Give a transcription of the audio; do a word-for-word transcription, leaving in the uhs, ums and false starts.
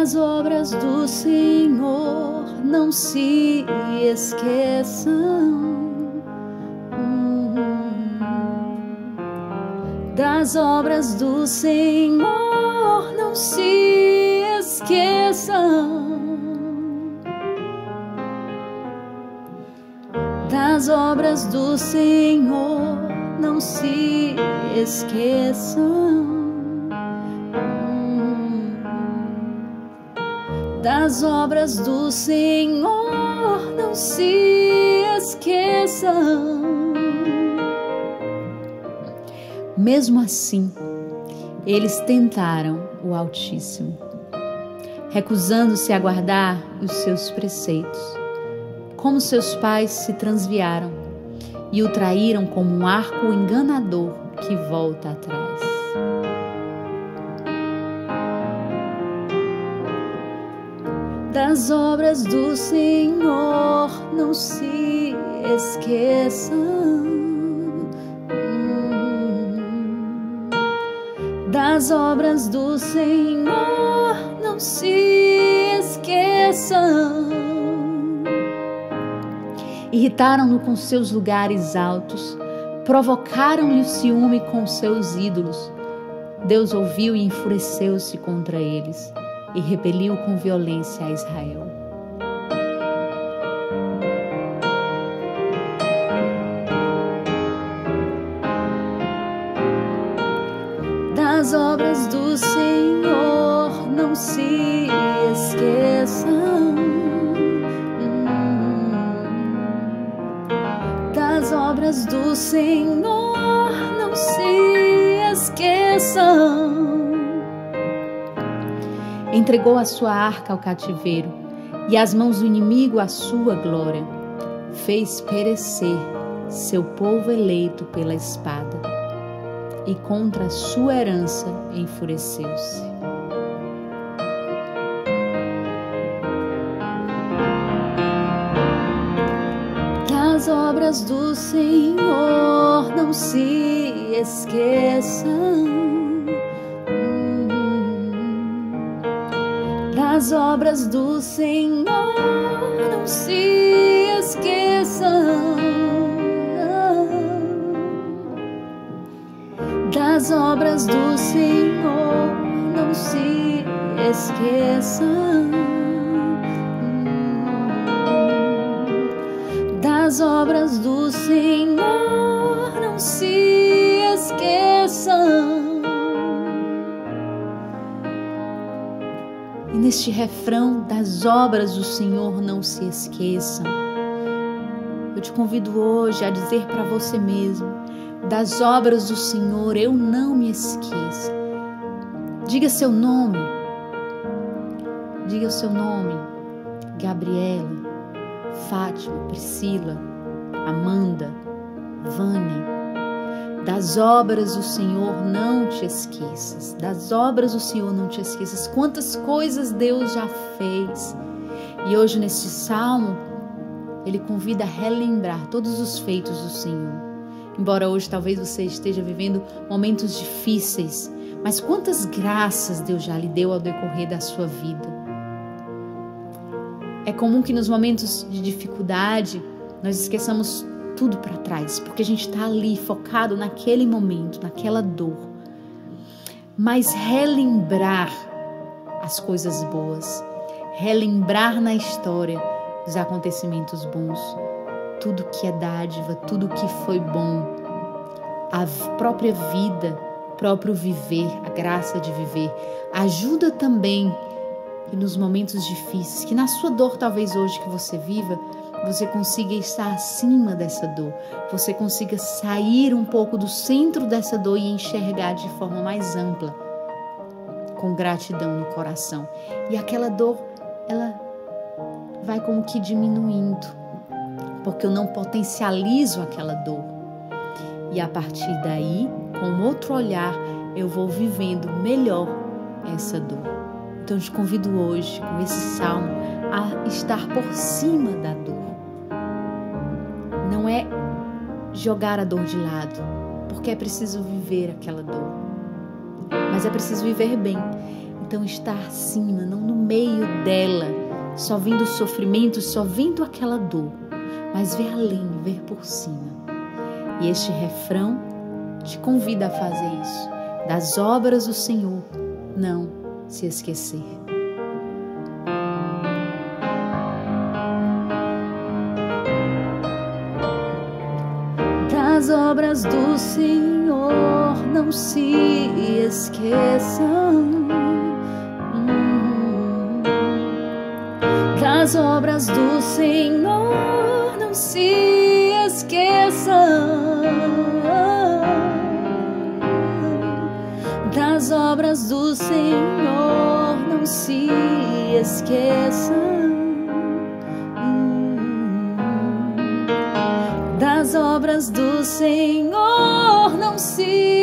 das obras do Senhor não se esqueçam. Das obras do Senhor não se esqueçam. Das obras do Senhor não se esqueçam. Das obras do Senhor não se esqueçam. Mesmo assim, eles tentaram o Altíssimo, recusando-se a guardar os seus preceitos. Como seus pais se transviaram e o traíram como um arco enganador que volta atrás. Das obras do Senhor não se esqueçam. Das obras do Senhor não se esqueçam. Irritaram-no com seus lugares altos, provocaram-lhe o ciúme com seus ídolos. Deus ouviu e enfureceu-se contra eles e repeliu com violência a Israel. Das obras do Senhor não se esqueçam. Das obras do Senhor não se esqueçam. Entregou a sua arca ao cativeiro e as mãos do inimigo a sua glória. Fez perecer seu povo eleito pela espada e contra a sua herança enfureceu-se. Das obras do Senhor não se esqueçam. Das obras do Senhor não se esqueçam. Das obras do Senhor não se esqueçam. Das obras do Senhor não se esqueçam. E neste refrão, das obras do Senhor não se esqueçam, eu te convido hoje a dizer para você mesmo: das obras do Senhor eu não me esqueço. Diga seu nome. Diga o seu nome: Gabriela, Fátima, Priscila, Amanda, Vânia. Das obras do Senhor não te esqueças. Das obras do Senhor não te esqueças. Quantas coisas Deus já fez. E hoje neste salmo, Ele convida a relembrar todos os feitos do Senhor. Embora hoje talvez você esteja vivendo momentos difíceis, mas quantas graças Deus já lhe deu ao decorrer da sua vida. É comum que nos momentos de dificuldade nós esqueçamos tudo para trás, porque a gente está ali focado naquele momento, naquela dor. Mas relembrar as coisas boas, relembrar na história os acontecimentos bons, tudo que é dádiva, tudo que foi bom, a própria vida, próprio viver, a graça de viver, ajuda também que nos momentos difíceis, que na sua dor talvez hoje que você viva, você consiga estar acima dessa dor, você consiga sair um pouco do centro dessa dor e enxergar de forma mais ampla, com gratidão no coração. E aquela dor, ela vai como que diminuindo, porque eu não potencializo aquela dor. E a partir daí, com outro olhar, eu vou vivendo melhor essa dor. Então eu te convido hoje, com esse salmo, a estar por cima da dor. Não é jogar a dor de lado, porque é preciso viver aquela dor, mas é preciso viver bem. então estar acima, não no meio dela, só vendo o sofrimento, só vendo aquela dor, mas ver além, ver por cima. E este refrão te convida a fazer isso, das obras do Senhor não se esquecer. Das obras do Senhor não se esqueçam. Das obras do Senhor não se esqueçam. Das obras do Senhor não se esqueçam. Das obras do Senhor não se